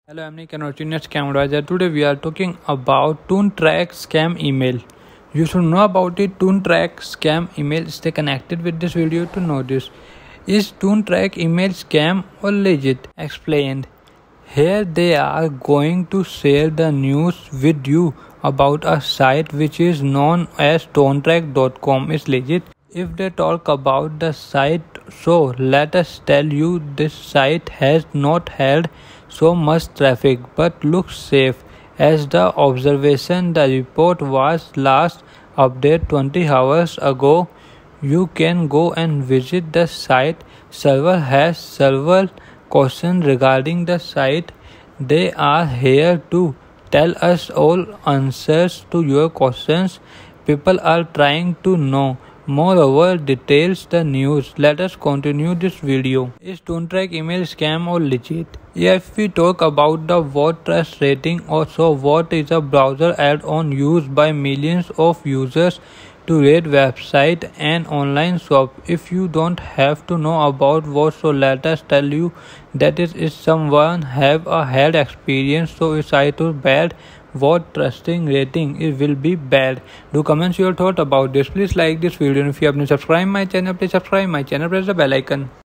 Hello, I'm Nick and Originates Scam Advisor. Today we are talking about ToonTrack scam email. You should know about it. ToonTrack scam email. Stay connected with this video to know this. Is ToonTrack email scam or legit? Explained. Here they are going to share the news with you about a site which is known as ToonTrack.com. Is legit? If they talk about the site, so let us tell you this site has not had so much traffic but looks safe. As the observation, the report was last updated 20 hours ago. You can go and visit the site. Server has several questions regarding the site. They are here to tell us all answers to your questions. People are trying to know. Moreover, details the news. Let us continue this video. Is ToonTrack email scam or legit? If we talk about the WordPress rating, also what is a browser add-on used by millions of users to rate website and online shop. If you don't have to know about what, so let us tell you that is someone have a had experience, so is site or bad. What trusting rating it will be bad. Do comment your thought about this. Please like this video, and if you haven't subscribed my channel, please subscribe my channel, press the bell icon.